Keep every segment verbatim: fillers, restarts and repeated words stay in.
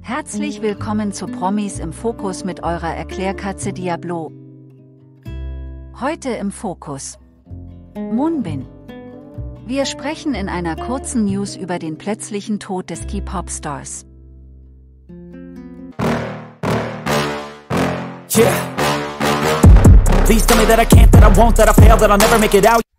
Herzlich willkommen zu Promis im Fokus mit eurer Erklärkatze Diablo. Heute im Fokus: Moonbin. Wir sprechen in einer kurzen News über den plötzlichen Tod des K-Pop-Stars. Yeah. Please tell me that I can't, that I won't, that I fail, that I'll never make it out.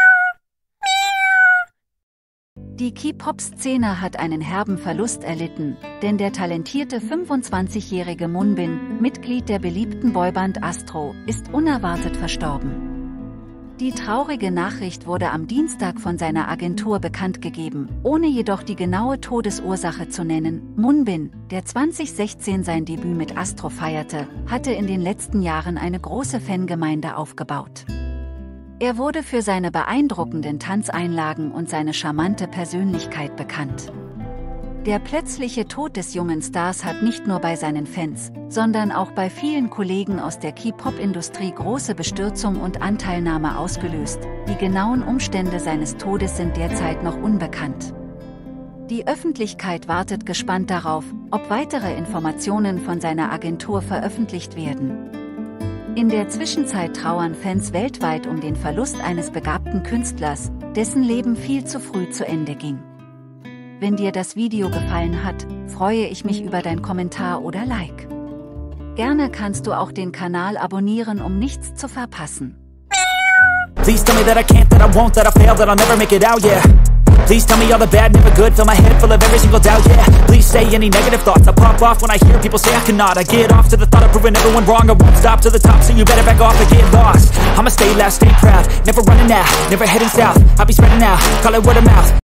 Die K-Pop-Szene hat einen herben Verlust erlitten, denn der talentierte fünfundzwanzigjährige Moonbin, Mitglied der beliebten Boyband Astro, ist unerwartet verstorben. Die traurige Nachricht wurde am Dienstag von seiner Agentur bekannt gegeben, ohne jedoch die genaue Todesursache zu nennen. Moonbin, der zwanzig sechzehn sein Debüt mit Astro feierte, hatte in den letzten Jahren eine große Fangemeinde aufgebaut. Er wurde für seine beeindruckenden Tanzeinlagen und seine charmante Persönlichkeit bekannt. Der plötzliche Tod des jungen Stars hat nicht nur bei seinen Fans, sondern auch bei vielen Kollegen aus der K-Pop-Industrie große Bestürzung und Anteilnahme ausgelöst. Die genauen Umstände seines Todes sind derzeit noch unbekannt. Die Öffentlichkeit wartet gespannt darauf, ob weitere Informationen von seiner Agentur veröffentlicht werden. In der Zwischenzeit trauern Fans weltweit um den Verlust eines begabten Künstlers, dessen Leben viel zu früh zu Ende ging. Wenn dir das Video gefallen hat, freue ich mich über dein Kommentar oder Like. Gerne kannst du auch den Kanal abonnieren, um nichts zu verpassen. Please tell me that I can't, that I won't, that I fail, that I'll never make it out, yeah. Please tell me all the bad, never good, fill my head full of every single doubt, yeah. Please say any negative thoughts, I pop off when I hear people say I cannot. I get off to the thought of proving everyone wrong, I won't stop to the top, so you better back off and get lost. I'ma stay loud, stay proud, never running out, never heading south, I'll be spreading out, call it word of mouth.